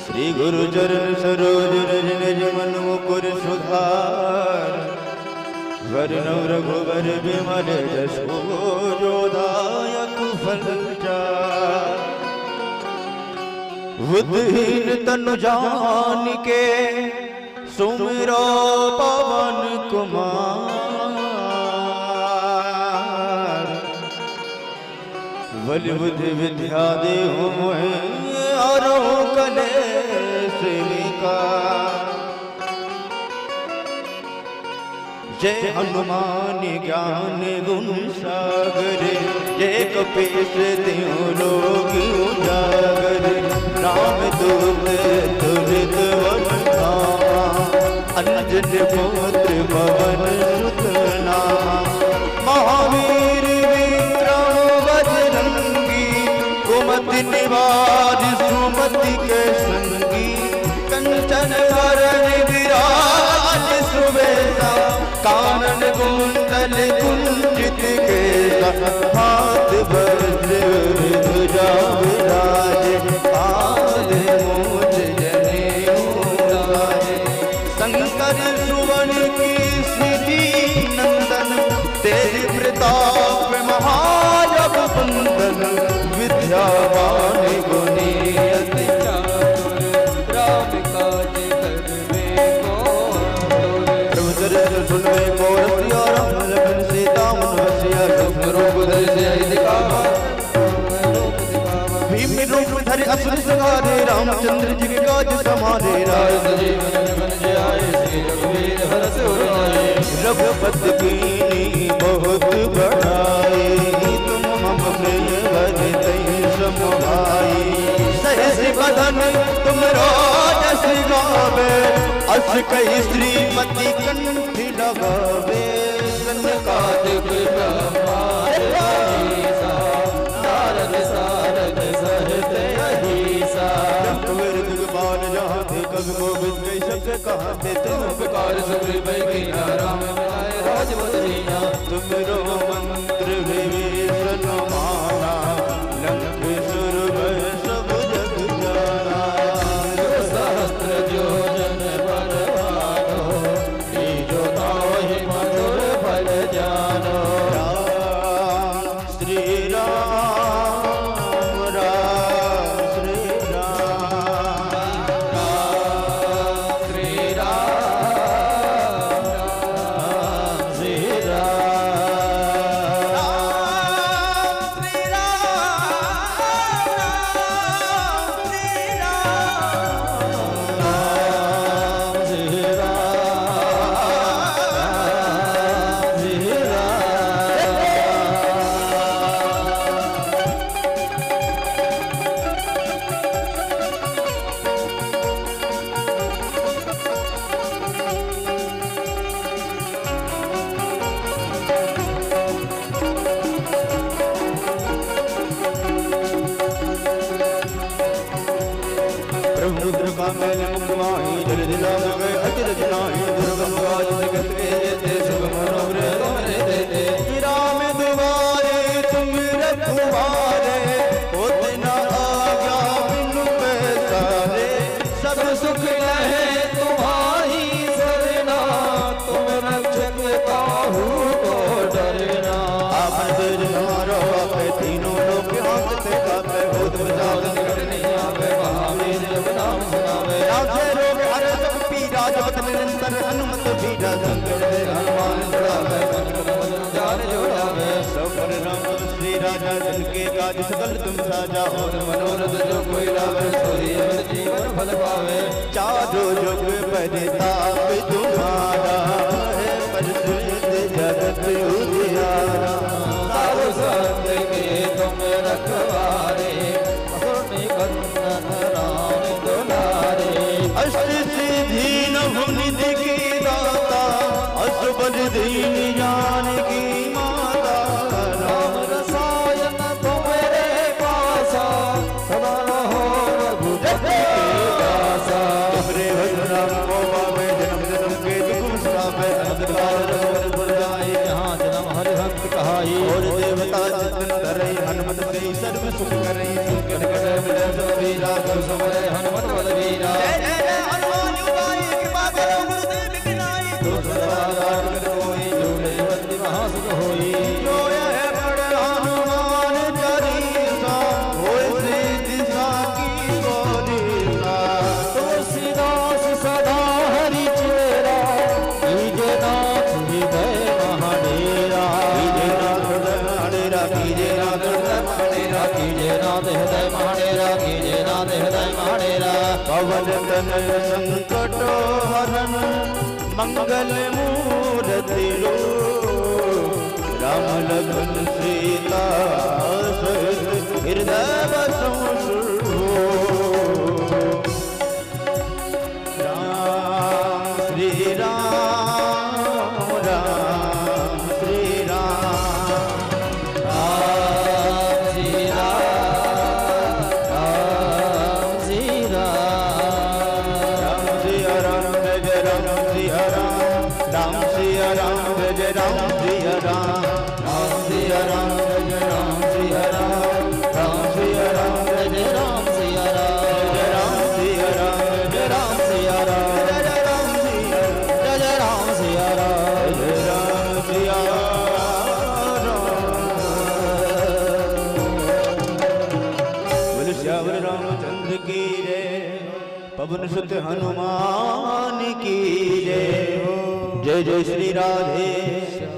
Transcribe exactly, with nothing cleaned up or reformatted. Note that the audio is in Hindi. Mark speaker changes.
Speaker 1: श्री गुरु चरण सरोज रज निज मन मुकुर सुधार वरनौ रघुवर बिमल जसु जो दायक फलचार। बुद्धिहीन तनु जानिके सुमिरो पवन कुमार। बलि बुद्धि विद्या देहु मोहि आरोकले स्वीकार। जय हनुमान ज्ञान गुण सागर जय कपीस तिहुँ लोक उजागर। राम दूत तुलित वन धामा अंजन पुत्र पवन सुत नामा। महावीर विक्रम बजरंगी कुमति निवार सुमति के संगी। कंचन वरण विराज सुबेसा कानन कुंडल कुंजित केसा। हाथ वज्र ध्वजा विराजे पाद मूज जनेऊ राजे। शंकर सुवन केसरी नंदन तेज प्रताप महाजग बंदन। विद्यावान गुणी अति चातुर राम काज करबे को आतुर। प्रभु दरस सुनबे को रसिया राम लखन सीता मन बसिया। रूप धरि सियाहि दिखावा भीम रूप धरि असुर संहारे। रामचंद्र जी के काज समारे राय सजीवन लखन जियाए। श्री रघुवीर हरष उर लाए। रघुपति कीन्ही बहुत बड़ाई तुम मम प्रिय भजतहि सम भाई। सहस बदन तुम राजस गावे अस कहि श्रीमती कंठ लगावे। सनकादिक ब्रह्मादि ईसा नारद सारद सहित अहिसा। बाल जहाँ थे कवि गोविंद गई सब कहाँ थे तुम पुकार सबरी बैठीना। राम मिलाए राजवदनीना तुमरो मंत्र विभीषण माना। लंक सुर भय सब जग जाना। सहस्त्र योजन बलवानो तीजो ताहि मधुर फल जानो। राम श्री राम राम श्री राम राम श्री राम राम श्री राम राम श्री राम श्री राम राम श्री राम प्रभु रुद्र का मैल मुखवाही जल दिला गए अचरज नाही। दुर्गम गाज जगत के जेते शुभ मनोहर तुम्हारे देते। राम दुआरे तुम रखवारे होत न आज्ञा बिनु पैसारे। सब सुख लहे तुम्हारी सरना तुम रक्षक काहू को डरना। आपन तेज हमारो आपे तीनों लोक हाथ से कापे। होत बजाओ निकट नहीं आवे महावीर जब नाम सुनावे। राजे रोग हरे सब पीरा जपत निरंतर हनुमत बीरा। संकट दे हनुमान छुड़ावे मन क्रम वचन ध्यान जोड़ावे। सब पर राम श्री राजा जन के काज सकल तुम साजा। और मनोरथ जो कोई लावे सोई अमर जीवन फल पावे। चारो जुग परिताप तुम्हारा है प्रसिद्ध जगत उजियारा। साधु संत के तुम रखवारे असुर निकंदन राम दुलारे। अष्ट सिद्धि नव निधि की दाता असुर दीन जानकी माता। राम रसायन तुम्हारे पासा सदा रहो रघुपति के दासा। तुमरे भजन राम को पावे जन्म जन्म के दुख विश्राम
Speaker 2: हृदय महाडेरा कीजे नाथ हृदय महाडेरा।
Speaker 1: पवन तनय संकट हरण मंगल मूर्ति रूप राम लखन सीता सहित हृदय बसो राम श्री राम राम श्री राम
Speaker 2: राम श्री राम राम श्री राम
Speaker 1: राम सिया राम जय राम सिया राम राम सिया राम जय राम सिया राम
Speaker 2: राम सिया राम जय राम सिया राम राम सिया राम जय राम सिया राम
Speaker 1: जय राम सिया राम जय राम सिया राम जय राम सिया
Speaker 2: जय राम सिया राम
Speaker 1: जय राम सिया बोल श्यावर रामचंद्र की जय पवन सुत हनुमान की जय जय जय श्री राधे